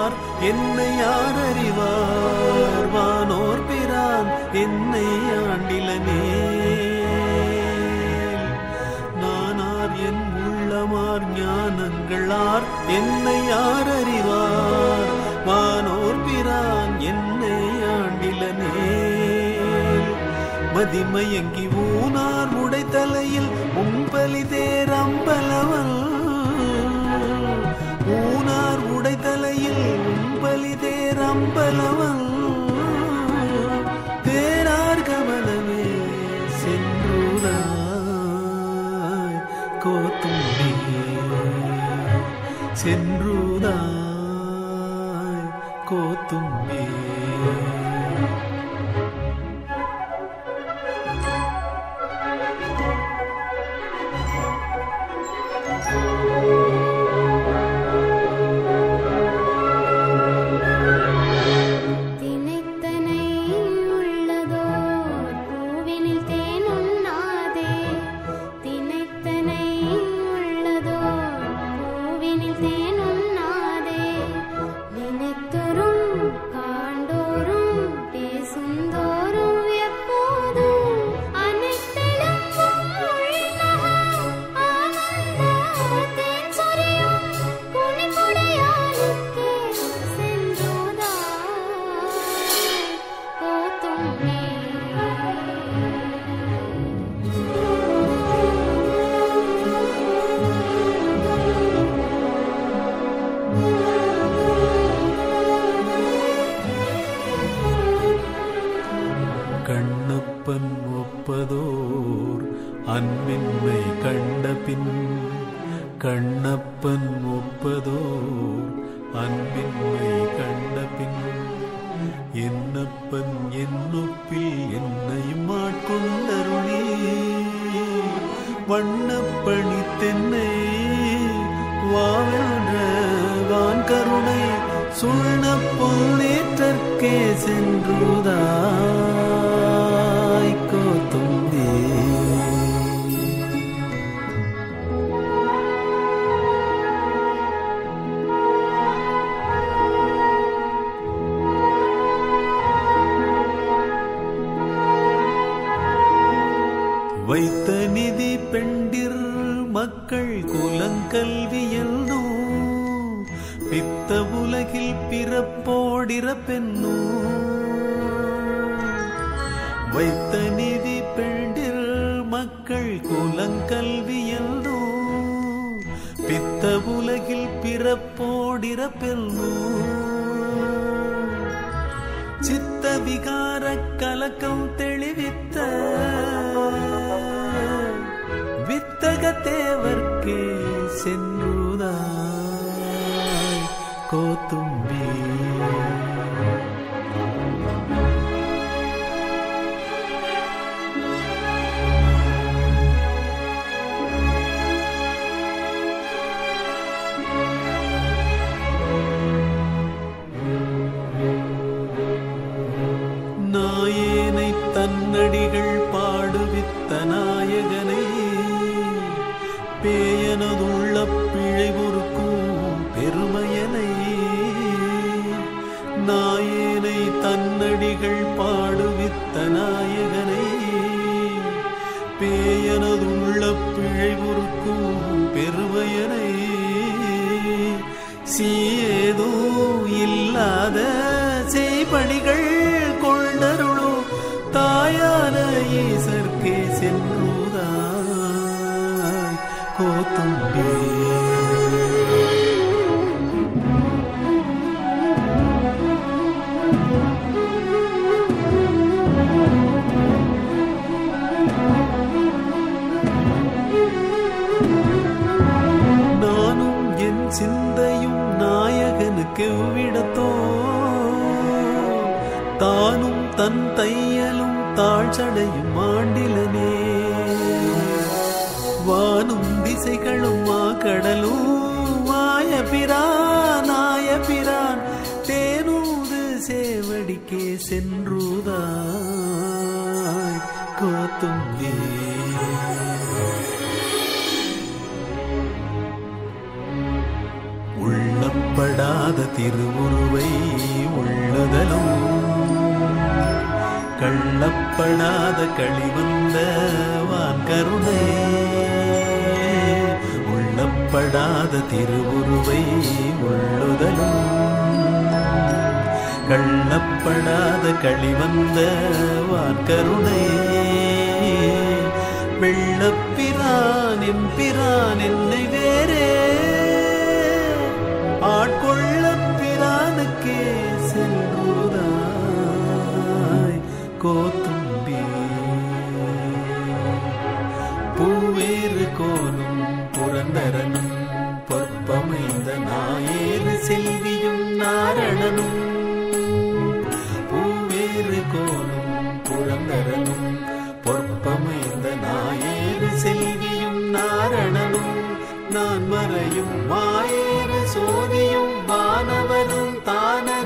அறிவார் என்னை யார் அறிவார் வானோர் பிரான் என்னை ஆண்டிலனே நானார் என் உள்ளமார் ஞானங்களார் என்னை யார் அறிவார் வானோர் பிரான் என்னை ஆண்டிலனே மதிமயங்கி ஊனார் உடைத்தலையில் உம்பலி தேரம்பலவல் ஊனார் உடைத்தலையில் உம்பலி தேரம்பலவல் தேரார் கமலமே சென்றுதாய் கோத்தும்பி சென்றுதாய் கோத்தும்பி கண்ணப்பன் ஒப்பதோர் அன்பின்மை கண்டபின் கண்ணப்பன் ஒப்பதோர் அன்பின்மை கண்டபின் என்னப்பன் என்னொப்பில் என்னையும் ஆட்கொண்டருளி வண்ணப்பணி தென்னை வாழ வான் கருணை சுண்ண பொன்னேற்றற்கே சென்றுதாய் கோத்தும்பி வைத்த நிதி பெண்டிர் மக்கள் குலங்கல்வியல்னோ பித்த உலகில் பிறப்போடிறப்பென்னோ வைத்த நிதி பெண்டிர் மக்கள் குலங்கல்வியல்னோ பித்த உலகில் பிறப்போடிறப்பென்னோ சித்த விகார கலக்கம் தெளிவித்த வித்தக தேவர்க்கே சென்றுதாய் கோத்தும்பி நாயேனை தன்னடிகள் பாடுவித்த நாயகனை பேயனதுள்ள பிழை பொறுக்கும் பெருமையனை நாயேனை தன்னடிகள் பாடுவித்த நாயகனை பேயனதுள்ள பிழை பொறுக்கும் பெருமையனை சீயேதோ இல்லாத செய்பணிகள் கொண்டருளோ தாயான ஈசர்க்கே சென்றுதாய் கோத்தும்பி நானும் என் சிந்தையும் நாயகனுக்கு விடத்தோ தானும் தன் தையலும் தாழ்ச்சடையும் ஆண்டிலனே வானும் திசைகளும் கடலும் மாய பிரான் தேனூது சேவடிக்கே சென்றுதாய் கோத்தும்பி கொள்ளப்படாத திருவுருவை உள்ளுதலும் கள்ளப்படாத களிவந்த வான்கருணை உள்ளப்படாத திருவுருவை உள்ளுதலும் கள்ளப்படாத களிவந்த வான்கருணை வெள்ளப்பிரான் எம்பிரான் என்னை வேறே ஆட்கொள்ள பிரானுக்கே செல்லுதாய் கோத்தும்பி பூவேறு கோலும் புரந்தரனும் பொற்பமைந்த நாயேறு செல்வியும் நாரணனும் பூவேறு கோலும் புரந்தரனும் பொற்பமைந்த நாயேறு செல்வியும் நாரணனும் நான் மறையும் மாயேறு சோதியும் வானவரும் தான